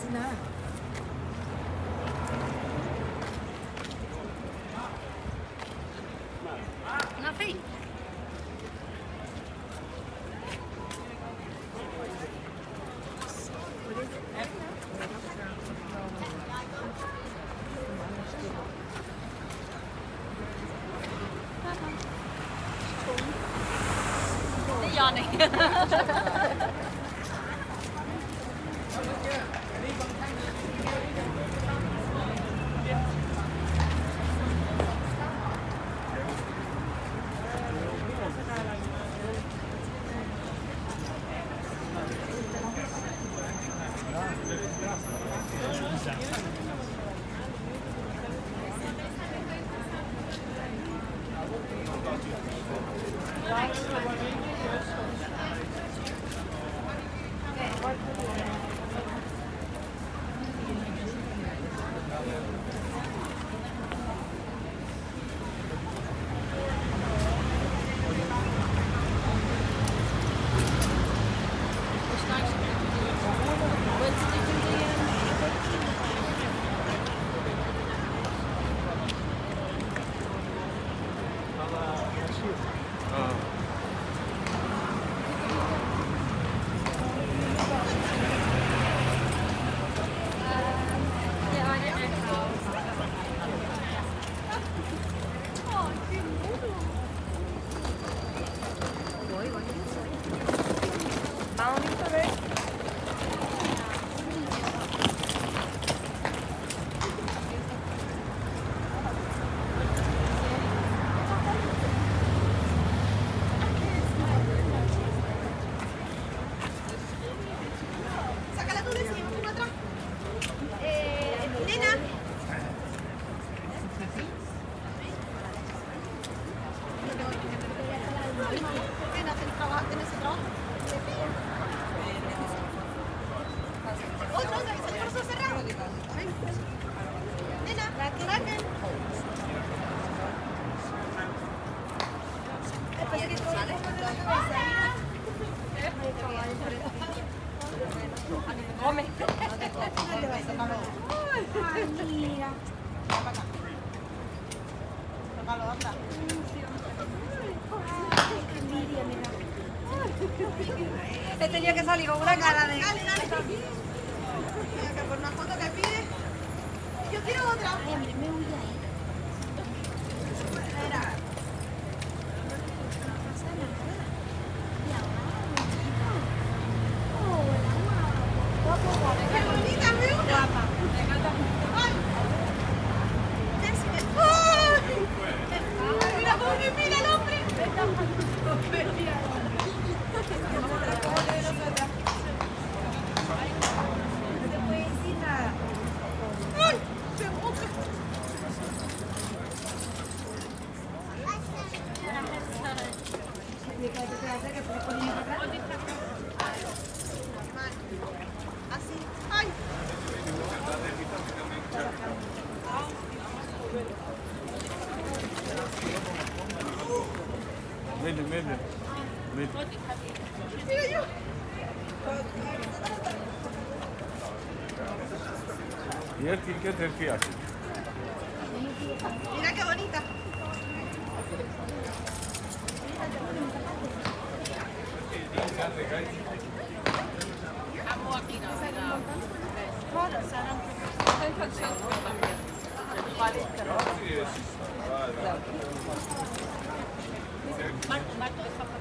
nada. Nothing. Lý do này. Come. Ay, mira. Tócalo, anda. Ay, qué envidia, mira. He tenido que salir con una cara de... Dale, dale. Mira que por una foto que pide. Yo quiero otra. Ay, hombre, me voy a ir. Espera. Qué bonita, me gusta. Guapa. Me encanta. Ay. Ay. Mira cómo me mira el hombre. No te puede decir nada. Ay, se moja. Así. Ay. Mede. Mira yo. Yer tilke tepki açtı. Mira qué bonita. Amo aquí, no sé nada. Claro, Sara. Estoy cansado también. Vale, pero... Marco, esta